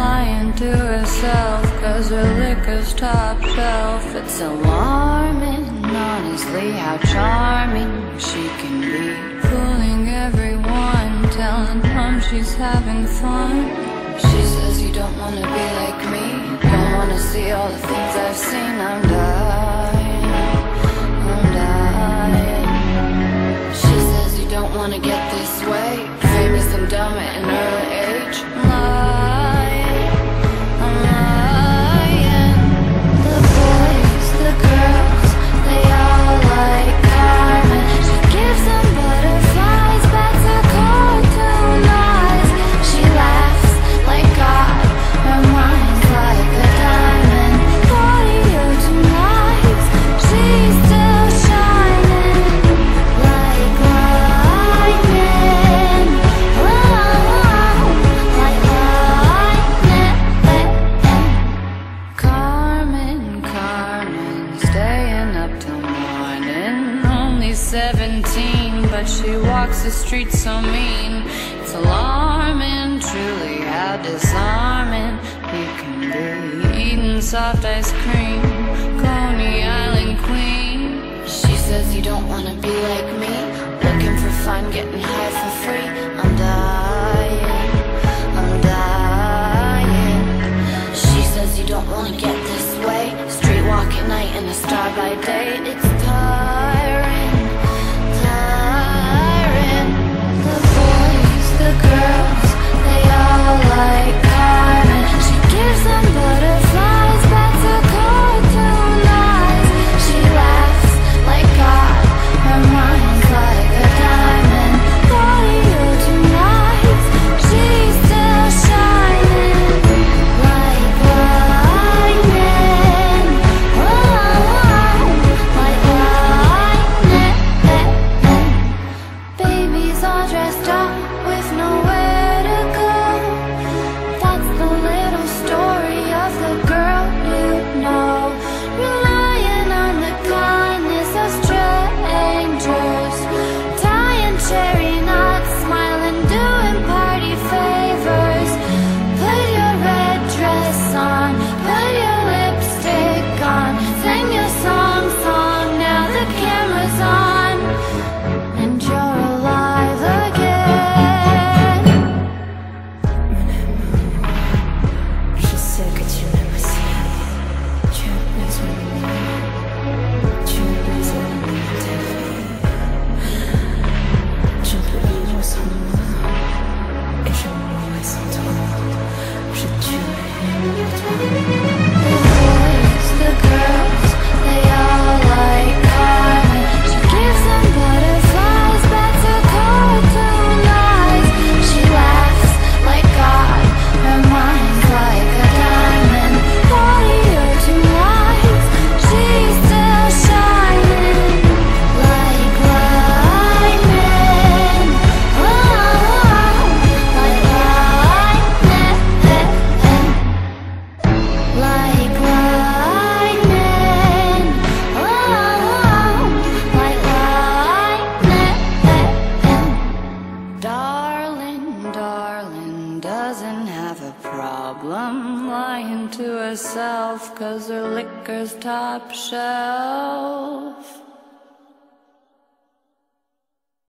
lying to herself, 'cause her liquor's top shelf. It's alarming, honestly, how charming she can be, fooling everyone, telling them she's having fun. She says you don't wanna be like me, don't wanna see all the things I've seen. I'm dying, I'm dying. She says you don't wanna get this way, famous and dumb at an early age. I'm lying, I'm lying. The boys, the girls, they all like Carmen. She gives them butterflies, bats her cartoon eyes. She laughs like God, her mind's like a diamond. 40 tonight, she's still shining like lightning. Whoa, like lightning. Carmen, Carmen, staying up till morning. Only 17, but she walks the streets so mean. It's alarming, truly, how disarming you can be. Eating soft ice cream, Coney Island queen. She says you don't wanna be like me, looking for fun, getting high for free. I'm dying, I'm dying. She says you don't wanna get this way, street walk at night and a star by day. It's tiring, tiring. The boys, the girls, they all like Carmen. She gives them butterflies, bats her cartoon eyes. She laughs like God, her mind's like a diamond. 40 tonight, she's still shining like lightning. Whoa, like lightning. Babies all dressed up with nowhere to go. That's the little story of the girl you know, relying on the kindness of strangers, tying cherry knots, smiling, doing party favors. Put your red dress on, put your lipstick on, sing your song, now the camera's on, and you're alive again. Je sais que tu m'aimes aussi. Tu as besoin de moi. Tu as besoin de ta vie. Je ne peux vivre sans moi. Et je mourrai sans toi. Je tuerai pour toi. The boys, the girls, they all like Carmen. She gives them butterflies, bats her cartoon eyes. She laughs like God, her mind's like a diamond. 40 tonight, she's still shining like lightning. Whoa, like lightning. Like lightning. Whoa, like lightning. Darling, darling, doesn't have a problem lying to herself, 'cause her liquor's top shelf.